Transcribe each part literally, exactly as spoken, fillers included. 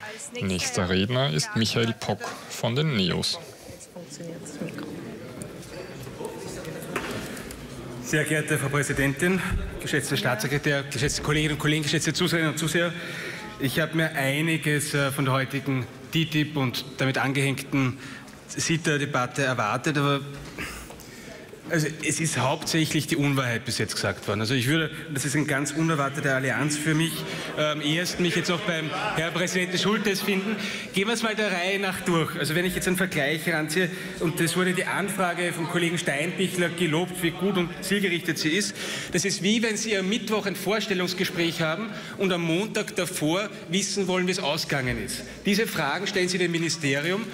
Nächster Redner ist Michael Pock von den Neos. Sehr geehrte Frau Präsidentin, geschätzter Staatssekretär, geschätzte Kolleginnen und Kollegen, geschätzte Zuseherinnen und Zuseher, ich habe mir einiges von der heutigen T T I P und damit angehängten CETA-Debatte erwartet, aber also es ist hauptsächlich die Unwahrheit bis jetzt gesagt worden. Also ich würde, das ist eine ganz unerwartete Allianz für mich, äh, am ehesten mich jetzt auch beim Herrn Präsidenten Schultes finden. Gehen wir es mal der Reihe nach durch. Also wenn ich jetzt einen Vergleich heranziehe, und das wurde die Anfrage vom Kollegen Steinbichler gelobt, wie gut und zielgerichtet sie ist. Das ist wie wenn Sie am Mittwoch ein Vorstellungsgespräch haben und am Montag davor wissen wollen, wie es ausgegangen ist. Diese Fragen stellen Sie dem Ministerium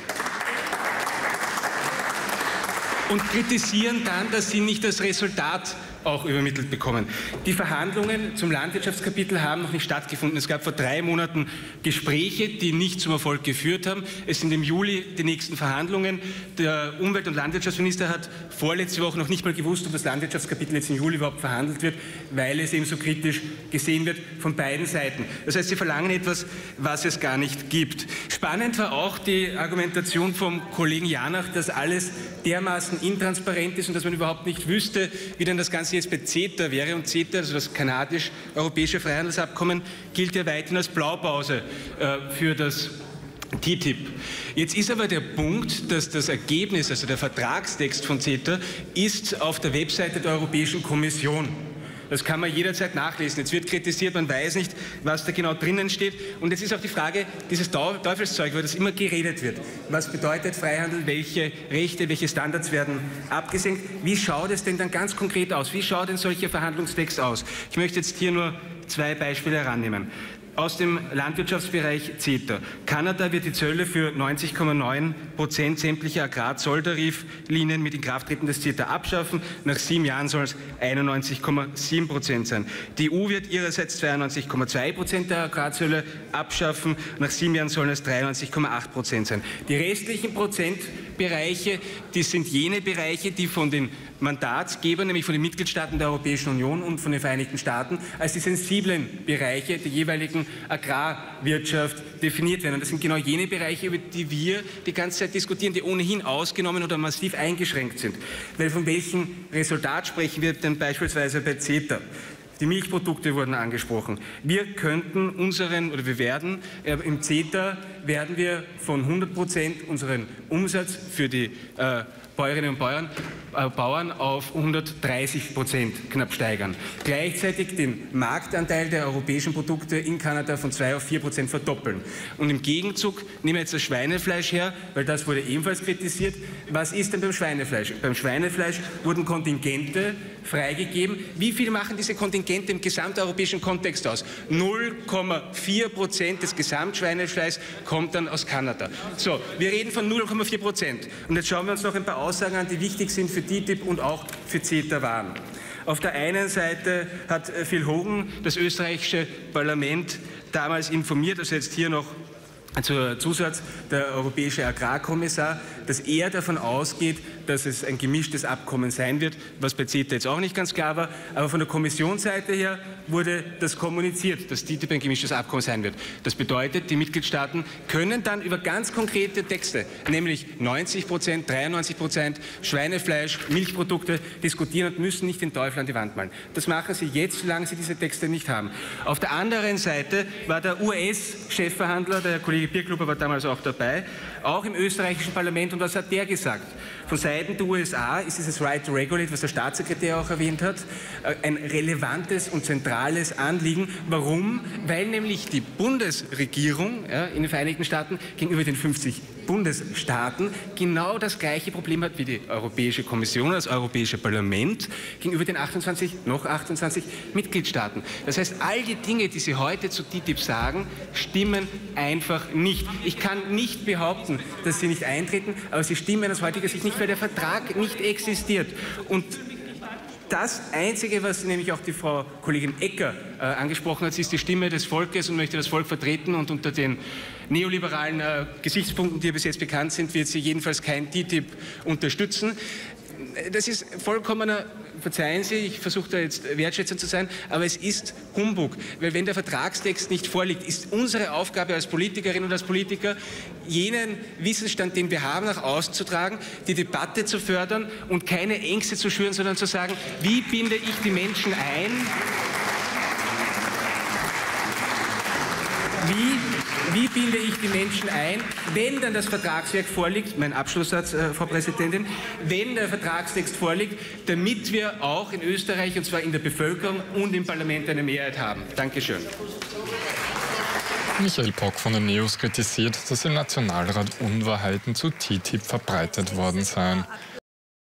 und kritisieren dann, dass sie nicht das Resultat auch übermittelt bekommen. Die Verhandlungen zum Landwirtschaftskapitel haben noch nicht stattgefunden. Es gab vor drei Monaten Gespräche, die nicht zum Erfolg geführt haben. Es sind im Juli die nächsten Verhandlungen. Der Umwelt- und Landwirtschaftsminister hat vorletzte Woche noch nicht mal gewusst, ob das Landwirtschaftskapitel jetzt im Juli überhaupt verhandelt wird, weil es eben so kritisch gesehen wird von beiden Seiten. Das heißt, sie verlangen etwas, was es gar nicht gibt. Spannend war auch die Argumentation vom Kollegen Janach, dass alles dermaßen intransparent ist und dass man überhaupt nicht wüsste, wie denn das Ganze jetzt bei CETA wäre. Und CETA, also das kanadisch-europäische Freihandelsabkommen, gilt ja weiterhin als Blaupause äh, für das T T I P. Jetzt ist aber der Punkt, dass das Ergebnis, also der Vertragstext von CETA, ist auf der Webseite der Europäischen Kommission. Das kann man jederzeit nachlesen. Jetzt wird kritisiert, man weiß nicht, was da genau drinnen steht. Und jetzt ist auch die Frage, dieses Teufelszeug, über das immer geredet wird. Was bedeutet Freihandel? Welche Rechte, welche Standards werden abgesenkt? Wie schaut es denn dann ganz konkret aus? Wie schaut denn solcher Verhandlungstext aus? Ich möchte jetzt hier nur zwei Beispiele herannehmen. Aus dem Landwirtschaftsbereich CETA. Kanada wird die Zölle für neunzig Komma neun Prozent sämtlicher Agrarzolltariflinien mit Inkrafttreten des CETA abschaffen. Nach sieben Jahren soll es einundneunzig Komma sieben Prozent sein. Die E U wird ihrerseits zweiundneunzig Komma zwei Prozent der Agrarzölle abschaffen. Nach sieben Jahren sollen es dreiundneunzig Komma acht Prozent sein. Die restlichen Prozentbereiche, die sind jene Bereiche, die von den Mandatsgebern, nämlich von den Mitgliedstaaten der Europäischen Union und von den Vereinigten Staaten, als die sensiblen Bereiche der jeweiligen Agrarwirtschaft definiert werden. Und das sind genau jene Bereiche, über die wir die ganze Zeit diskutieren, die ohnehin ausgenommen oder massiv eingeschränkt sind. Weil von welchem Resultat sprechen wir denn beispielsweise bei CETA? Die Milchprodukte wurden angesprochen. Wir könnten unseren, oder wir werden, äh, im CETA werden wir von hundert Prozent unseren Umsatz für die äh, Bäuerinnen und Bauern, äh, Bauern auf hundertdreißig Prozent knapp steigern. Gleichzeitig den Marktanteil der europäischen Produkte in Kanada von zwei auf vier Prozent verdoppeln. Und im Gegenzug nehmen wir jetzt das Schweinefleisch her, weil das wurde ebenfalls kritisiert. Was ist denn beim Schweinefleisch? Beim Schweinefleisch wurden Kontingente freigegeben. Wie viel machen diese Kontingente im gesamteuropäischen Kontext aus? null Komma vier Prozent des Gesamtschweinefleischs kommt dann aus Kanada. So, wir reden von null Komma vier Prozent. Und jetzt schauen wir uns noch ein paar Aussagen an, die wichtig sind für T T I P und auch für CETA waren. Auf der einen Seite hat Phil Hogan das österreichische Parlament damals informiert, also jetzt hier noch zur Zusatz, der europäische Agrarkommissar, dass er davon ausgeht, dass es ein gemischtes Abkommen sein wird, was bei CETA jetzt auch nicht ganz klar war. Aber von der Kommissionsseite her wurde das kommuniziert, dass T T I P ein gemischtes Abkommen sein wird. Das bedeutet, die Mitgliedstaaten können dann über ganz konkrete Texte, nämlich neunzig Prozent, dreiundneunzig Prozent Schweinefleisch, Milchprodukte diskutieren und müssen nicht den Teufel an die Wand malen. Das machen sie jetzt, solange sie diese Texte nicht haben. Auf der anderen Seite war der U S-Chefverhandler, der Kollege Birkgruber war damals auch dabei, auch im österreichischen Parlament. Und was hat der gesagt? Von Seiten der U S A ist dieses Right to Regulate, was der Staatssekretär auch erwähnt hat, ein relevantes und zentrales Anliegen. Warum? Weil nämlich die Bundesregierung ja, in den Vereinigten Staaten gegenüber den fünfzig Bundesstaaten genau das gleiche Problem hat wie die Europäische Kommission, das Europäische Parlament gegenüber den achtundzwanzig, noch achtundzwanzig Mitgliedstaaten. Das heißt, all die Dinge, die Sie heute zu T T I P sagen, stimmen einfach nicht. Ich kann nicht behaupten, dass sie nicht eintreten, aber sie stimmen aus heutiger Sicht nicht, weil der Vertrag nicht existiert. Und das Einzige, was nämlich auch die Frau Kollegin Ecker äh, angesprochen hat, ist die Stimme des Volkes und möchte das Volk vertreten. Und unter den neoliberalen äh, Gesichtspunkten, die bis jetzt bekannt sind, wird sie jedenfalls kein T T I P unterstützen. das ist vollkommener, verzeihen Sie, ich versuche da jetzt wertschätzend zu sein, aber es ist Humbug, weil wenn der Vertragstext nicht vorliegt, ist unsere Aufgabe als Politikerinnen und als Politiker, jenen Wissensstand, den wir haben, nach außen zu tragen, die Debatte zu fördern und keine Ängste zu schüren, sondern zu sagen, wie binde ich die Menschen ein, wie, wie binde ich die Menschen ein, wenn dann das Vertragswerk vorliegt, mein Abschlusssatz, äh, Frau Präsidentin, wenn der Vertragstext vorliegt, damit wir auch in Österreich, und zwar in der Bevölkerung und im Parlament, eine Mehrheit haben. Dankeschön. Michael Pock von den Neos kritisiert, dass im Nationalrat Unwahrheiten zu T T I P verbreitet worden seien.